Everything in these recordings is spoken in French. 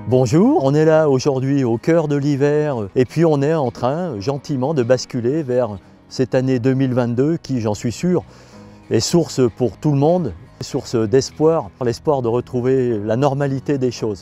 Bonjour, on est là aujourd'hui au cœur de l'hiver et puis on est en train gentiment de basculer vers cette année 2022 qui, j'en suis sûr, est source pour tout le monde, source d'espoir, l'espoir de retrouver la normalité des choses.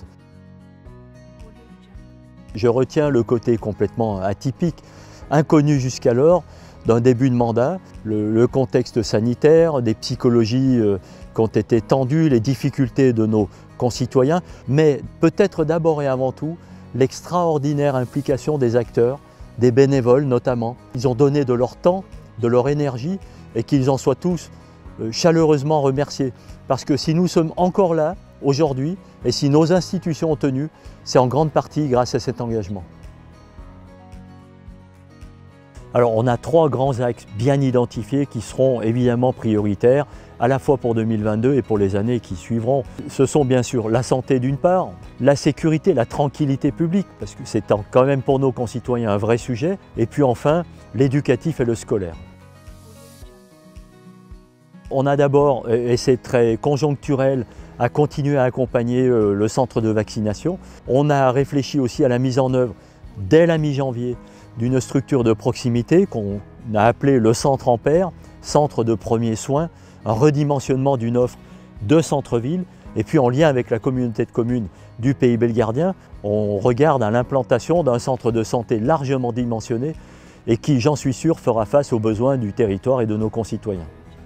Je retiens le côté complètement atypique, inconnu jusqu'alors, d'un début de mandat, le contexte sanitaire, des psychologies qui ont été tendues, les difficultés de nos concitoyens, mais peut-être d'abord et avant tout l'extraordinaire implication des acteurs, des bénévoles notamment. Ils ont donné de leur temps, de leur énergie et qu'ils en soient tous chaleureusement remerciés. Parce que si nous sommes encore là aujourd'hui et si nos institutions ont tenu, c'est en grande partie grâce à cet engagement. Alors on a trois grands axes bien identifiés qui seront évidemment prioritaires à la fois pour 2022 et pour les années qui suivront. Ce sont bien sûr la santé d'une part, la sécurité, la tranquillité publique, parce que c'est quand même pour nos concitoyens un vrai sujet, et puis enfin l'éducatif et le scolaire. On a d'abord, et c'est très conjoncturel, à continuer à accompagner le centre de vaccination. On a réfléchi aussi à la mise en œuvre dès la mi-janvier d'une structure de proximité qu'on a appelée le Centre Ampère, centre de premiers soins, un redimensionnement d'une offre de centre-ville. Et puis en lien avec la communauté de communes du Pays Belgardien, on regarde à l'implantation d'un centre de santé largement dimensionné et qui, j'en suis sûr, fera face aux besoins du territoire et de nos concitoyens.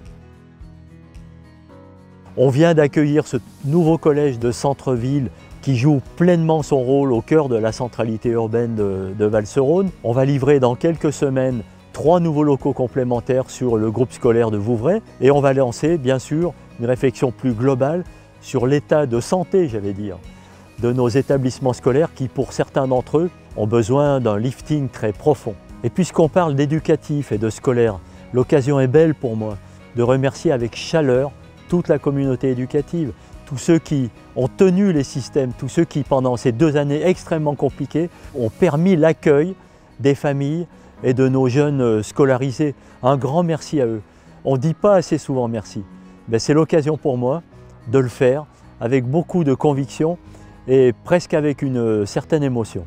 On vient d'accueillir ce nouveau collège de centre-ville qui joue pleinement son rôle au cœur de la centralité urbaine de Val-Serosne. On va livrer dans quelques semaines 3 nouveaux locaux complémentaires sur le groupe scolaire de Vouvray et on va lancer bien sûr une réflexion plus globale sur l'état de santé, j'allais dire, de nos établissements scolaires qui, pour certains d'entre eux, ont besoin d'un lifting très profond. Et puisqu'on parle d'éducatif et de scolaire, l'occasion est belle pour moi de remercier avec chaleur toute la communauté éducative, tous ceux qui ont tenu les systèmes, tous ceux qui, pendant ces 2 années extrêmement compliquées, ont permis l'accueil des familles et de nos jeunes scolarisés. Un grand merci à eux. On ne dit pas assez souvent merci. C'est l'occasion pour moi de le faire avec beaucoup de conviction et presque avec une certaine émotion.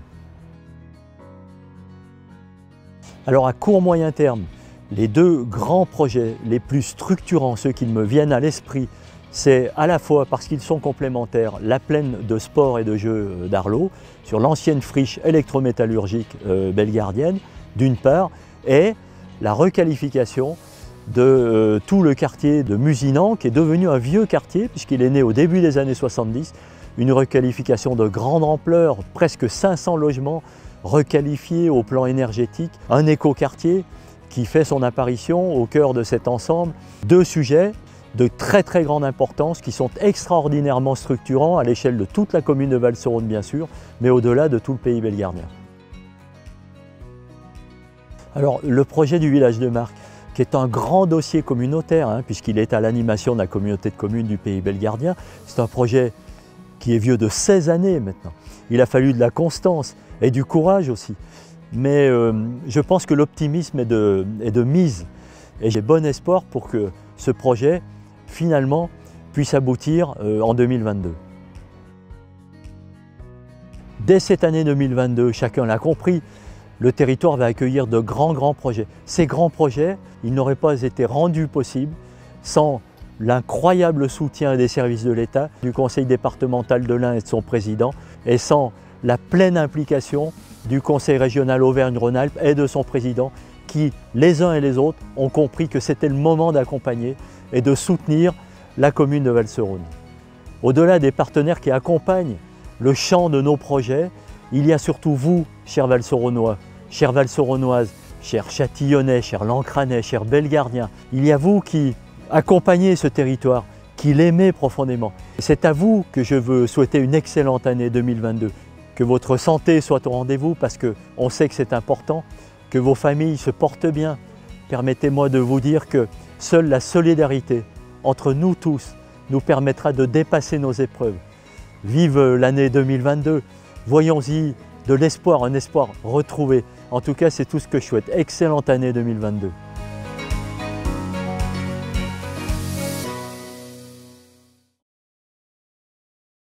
Alors à court moyen terme, les 2 grands projets les plus structurants, ceux qui me viennent à l'esprit, c'est à la fois, parce qu'ils sont complémentaires, la plaine de sport et de jeux d'Arlot, sur l'ancienne friche électrométallurgique belgardienne, d'une part, et la requalification de tout le quartier de Musinant, qui est devenu un vieux quartier, puisqu'il est né au début des années 70, une requalification de grande ampleur, presque 500 logements requalifiés au plan énergétique, un écoquartier qui fait son apparition au cœur de cet ensemble. 2 sujets de très grande importance qui sont extraordinairement structurants à l'échelle de toute la commune de Val-Serosne bien sûr, mais au-delà de tout le Pays belgardien. Alors le projet du village de Marcq, qui est un grand dossier communautaire, puisqu'il est à l'animation de la communauté de communes du Pays belgardien, c'est un projet qui est vieux de 16 années maintenant. Il a fallu de la constance et du courage aussi. Mais je pense que l'optimisme est de mise et j'ai bon espoir pour que ce projet finalement puisse aboutir en 2022. Dès cette année 2022, chacun l'a compris, le territoire va accueillir de grands projets. Ces grands projets, ils n'auraient pas été rendus possibles sans l'incroyable soutien des services de l'État, du conseil départemental de l'Ain et de son président, et sans la pleine implication du conseil régional Auvergne-Rhône-Alpes et de son président, qui, les uns et les autres, ont compris que c'était le moment d'accompagner et de soutenir la commune de Val-Serosne. Au-delà des partenaires qui accompagnent le champ de nos projets, il y a surtout vous, chers Val-Seronois, chères Val-Seronoises, chers Châtillonnais, chers Lancranais, chers Belgardiens. Il y a vous qui accompagnez ce territoire, qui l'aimez profondément. C'est à vous que je veux souhaiter une excellente année 2022. Que votre santé soit au rendez-vous parce qu'on sait que c'est important, que vos familles se portent bien. Permettez-moi de vous dire que seule la solidarité entre nous tous nous permettra de dépasser nos épreuves. Vive l'année 2022, voyons-y de l'espoir, un espoir retrouvé. En tout cas, c'est tout ce que je souhaite. Excellente année 2022.